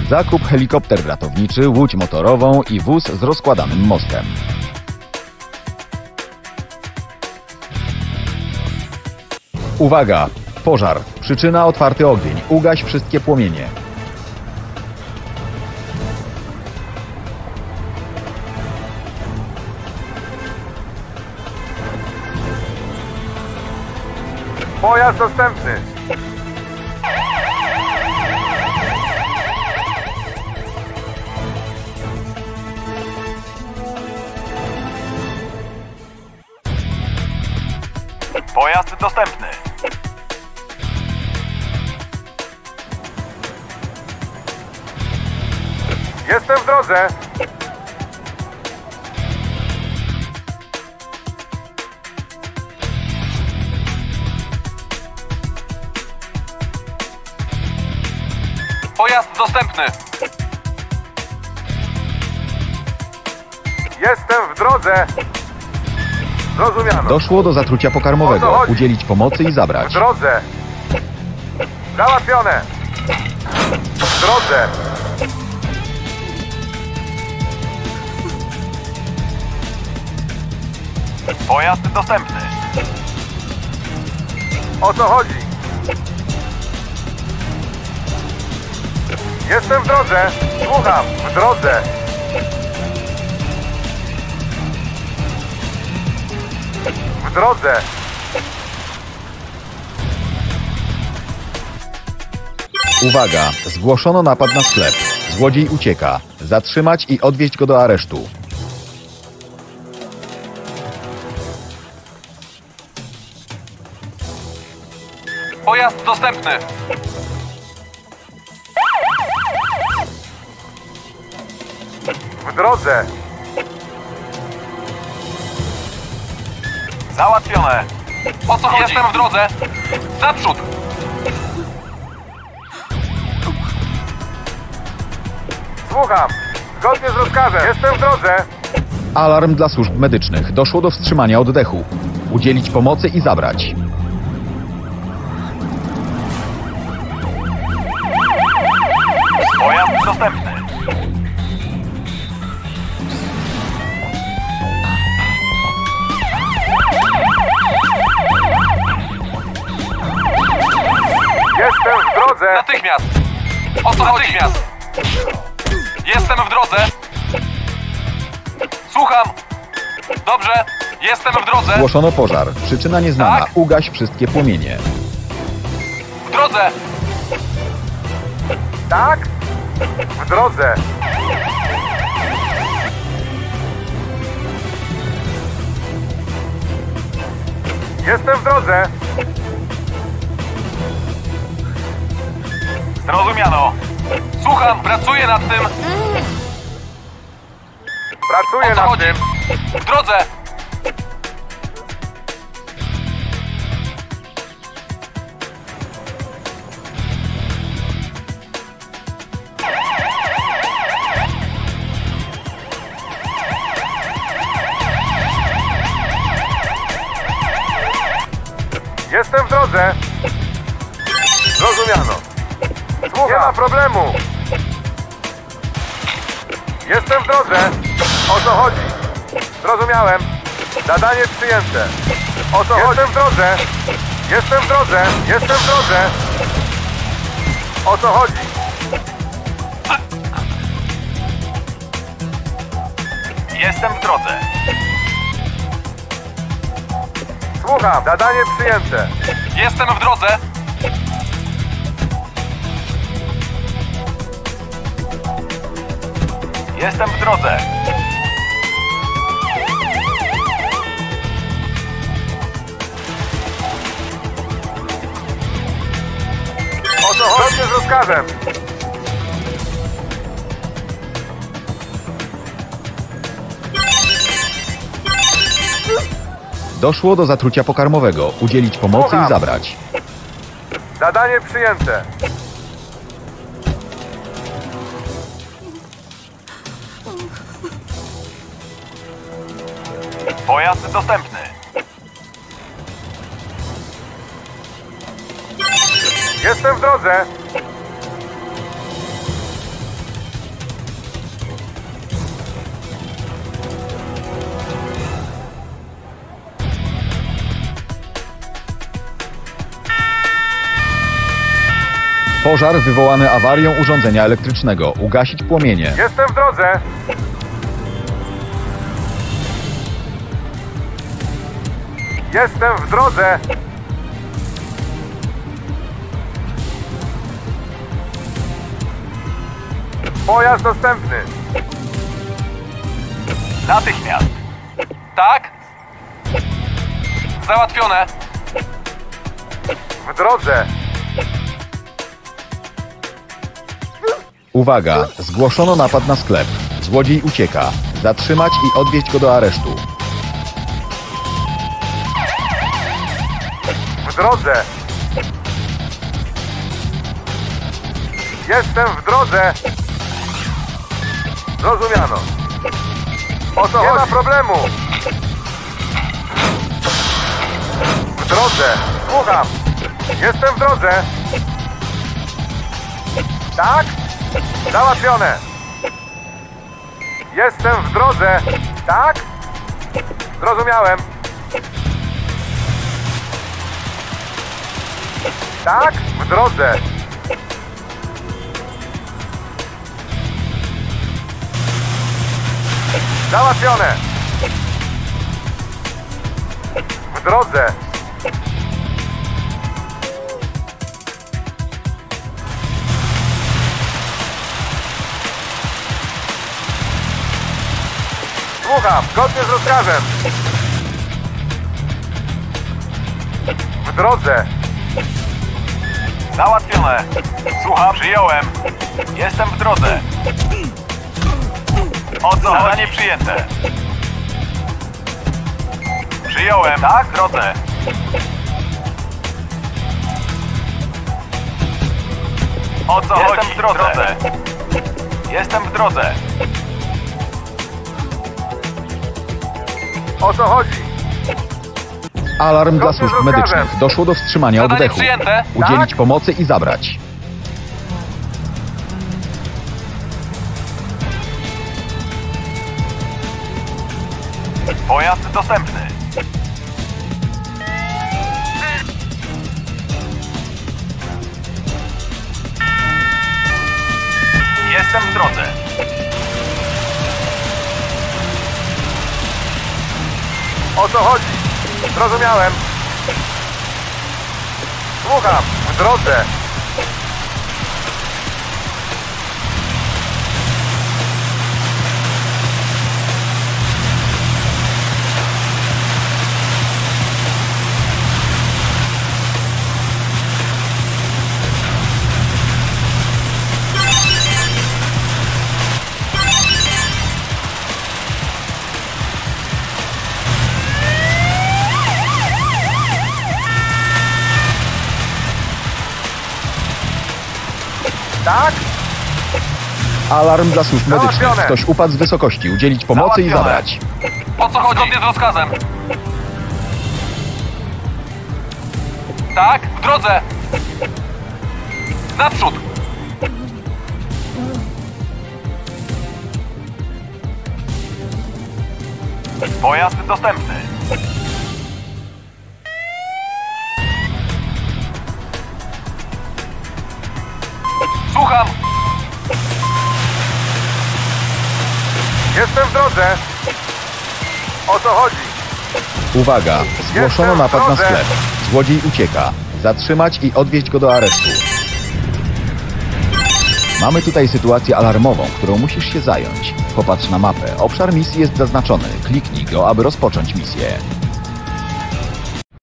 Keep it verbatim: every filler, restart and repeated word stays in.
Zakup helikopter ratowniczy, łódź motorową i wóz z rozkładanym mostem. Uwaga! Pożar. Przyczyna otwarty ogień. Ugaś wszystkie płomienie. Pojazd dostępny. Pojazd dostępny. Jestem w drodze. Pojazd dostępny. Jestem w drodze. Zrozumiano. Doszło do zatrucia pokarmowego. Udzielić pomocy i W zabrać. drodze. Załatwione. W drodze. Pojazd dostępny. O co chodzi? Jestem w drodze. Słucham. W drodze. W drodze. Uwaga! Zgłoszono napad na sklep. Złodziej ucieka. Zatrzymać i odwieźć go do aresztu. Pojazd dostępny. W drodze. Załatwione. O co chodzi? Jestem w drodze. Naprzód. Słucham. Zgodnie z rozkazem. Jestem w drodze. Alarm dla służb medycznych. Doszło do wstrzymania oddechu. Udzielić pomocy i zabrać. Pojazd dostępny. Jestem w drodze. Natychmiast. O co chodzi? Natychmiast. Jestem w drodze. Słucham. Dobrze. Jestem w drodze. Zgłoszono pożar. Przyczyna nieznana. Tak? Ugaś wszystkie płomienie. W drodze. Tak? W drodze. Jestem w drodze. Zrozumiano. Słucham, pracuję nad tym. Pracuję nad chodzi? tym. W drodze. Jestem w drodze. Zrozumiano. Słucham. Nie ma problemu. Jestem w drodze. O co chodzi? Zrozumiałem. Zadanie przyjęte. O co chodzi? Jestem w drodze. Jestem w drodze. Jestem w drodze. O co chodzi? Jestem w drodze. Słucham. Zadanie przyjęte. Jestem w drodze. Jestem w drodze. O co chodzi? Zgodnie z rozkazem. Doszło do zatrucia pokarmowego. Udzielić pomocy Słucham. i zabrać. Zadanie przyjęte. Pojazd dostępny. Jestem w drodze. Pożar wywołany awarią urządzenia elektrycznego. Ugasić płomienie. Jestem w drodze. Jestem w drodze. Pojazd dostępny. Natychmiast. Tak? Załatwione. W drodze. Uwaga! Zgłoszono napad na sklep. Złodziej ucieka. Zatrzymać i odwieźć go do aresztu. W drodze. Jestem w drodze. Zrozumiano. O co chodzi? Nie ma problemu. W drodze. Słucham. Jestem w drodze. Tak? Załatwione. Jestem w drodze. Tak? Zrozumiałem. Tak? W drodze. Załatwione. W drodze. Słucham, zgodnie z rozkazem. W drodze. Załatwione. Słucham, przyjąłem. Jestem w drodze. O co zadanie przyjęte. Przyjąłem. Tak, w drodze. O co Jestem chodzi? w drodze. Jestem w drodze. O co chodzi? Alarm dla Zgodnie z służb rozkazem. medycznych. Doszło do wstrzymania Zadanie oddechu. przyjęte. Udzielić Tak? pomocy i zabrać. Pojazd dostępny. Jestem w drodze. O co chodzi? Zrozumiałem. Słucham, w drodze. Tak? Alarm dla służb medycznych. Załatwione. Ktoś upadł z wysokości. Udzielić pomocy i Załatwione. zabrać. O co chodzi? Zgodnie z rozkazem. Tak, w drodze. Naprzód. Pojazd dostępny. Słucham. Jestem w drodze. O co chodzi? Uwaga! Zgłoszono Jestem w napad na drodze. sklep. Złodziej ucieka. Zatrzymać i odwieźć go do aresztu. Mamy tutaj sytuację alarmową, którą musisz się zająć. Popatrz na mapę. Obszar misji jest zaznaczony. Kliknij go, aby rozpocząć misję.